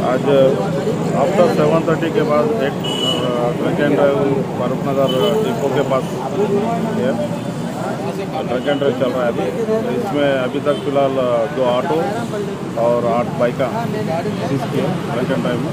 आज आफ्टर 7:30 के बाद एक drunk and drive Farooq Nagar depot के पास है। ड्रंक एंड ड्राइव चल रहा है अभी। इसमें अभी तक फिलहाल 2 ऑटो और 8 बाइक सीज किए ड्रंक एंड ड्राइव में।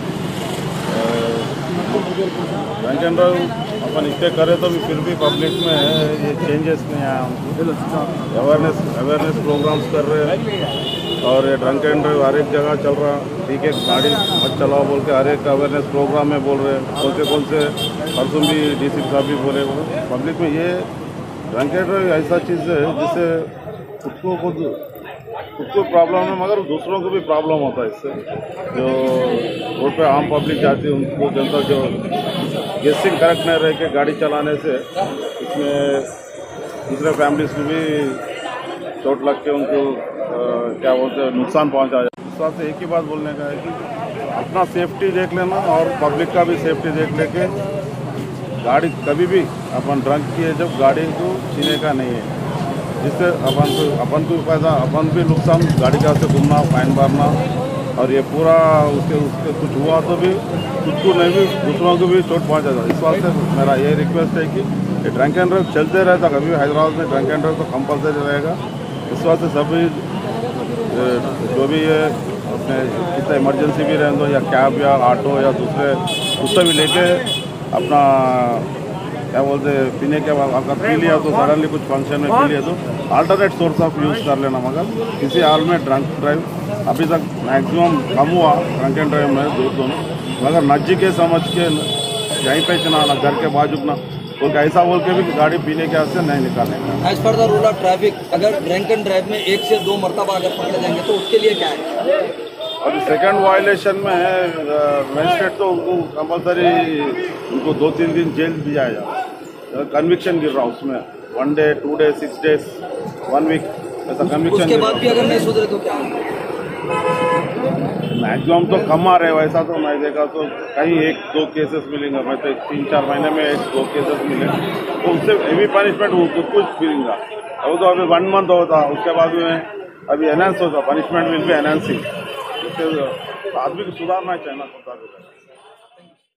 ड्रंक एंड ड्राइव अपन इतने करें तो भी फिर भी पब्लिक में ये चेंजेस नहीं आया। अवेयरनेस प्रोग्राम्स कर रहे हैं और ये ड्रंक एंड ड्राइव हर एक जगह चल रहा। ठीक है, गाड़ी मत चलाओ बोल के हर एक अवेयरनेस प्रोग्राम में बोल रहे हैं। कौन से परसों भी डीसी साहब भी बोले पब्लिक में। ये ड्रंक एंड ड्राइव ऐसा चीज़ है जिससे खुद को प्रॉब्लम है मगर दूसरों को भी प्रॉब्लम होता है इससे। जो रोड पे आम पब्लिक जाती है उनको जनता जो गेसिंग करेक्ट नहीं रह के गाड़ी चलाने से इसमें दूसरे फैमिलीज को भी चोट लग के उनको क्या बोलते हैं नुकसान पहुंचा जाए। इस बात से एक ही बात बोलने का है कि अपना सेफ्टी देख लेना और पब्लिक का भी सेफ्टी देख लेके गाड़ी कभी भी अपन ड्रंक किए जब गाड़ी को छीने का नहीं है, जिससे अपन को पैसा अपन भी नुकसान, गाड़ी का से घूमना, फाइन भरना और ये पूरा उसके कुछ हुआ तो भी खुद को नहीं भी दूसरों को भी चोट पहुँचा जाता। इस वास्ते मेरा ये रिक्वेस्ट है कि ये ड्रंक एंड ड्राइव चलते रहता। कभी हैदराबाद में ड्रंक एंड ड्राइव तो कंपलसरी रहेगा। इस वास्ते सभी जो भी ये अपने कितना इमरजेंसी भी रहने दो या कैब या ऑटो या दूसरे उससे भी लेके अपना क्या बोलते पीने के बाद अगर पी लिया तो सडनली कुछ फंक्शन में पी लिया तो अल्टरनेट सोर्स ऑफ यूज़ कर लेना। मगर किसी हाल में ड्रंक ड्राइव अभी तक मैक्सिमम कम हुआ ड्रंक एंड ड्राइव में दोनों, मगर नज्जी के समझ के यहीं पे चलाना, घर के बाजू ना कोई ऐसा बोल के भी गाड़ी पीने के हाथ से नहीं निकालने का। As per the rule of traffic अगर ड्रंक एंड ड्राइव में 1 से 2 मरतबा अगर पकड़े जाएंगे तो उसके लिए क्या है? अभी सेकंड वायलेशन में मजिस्ट्रेट तो उनको कंपलसरी उनको 2-3 दिन जेल दिया जाए। कन्विक्शन गिर रहा उसमें 1 डे 2 डे 6 डेज 1 वीक ऐसा कन्विक्शन। उसके बाद भी अगर नहीं सुधरे तो क्या? मैक्सिमम तो कम आ रहे। वैसा तो मैं देखा तो कहीं 1-2 केसेस मिलेंगे। मैं तो 3-4 महीने में 1-2 केसेस मिले तो उससे हेवी पनिशमेंट कुछ मिलेगा। वो तो अभी 1 मंथ होता, उसके बाद में अभी एनहांस होता, पनिशमेंट विल बी एनहांसिंग। आदमी को सुधारना चाहिए ना।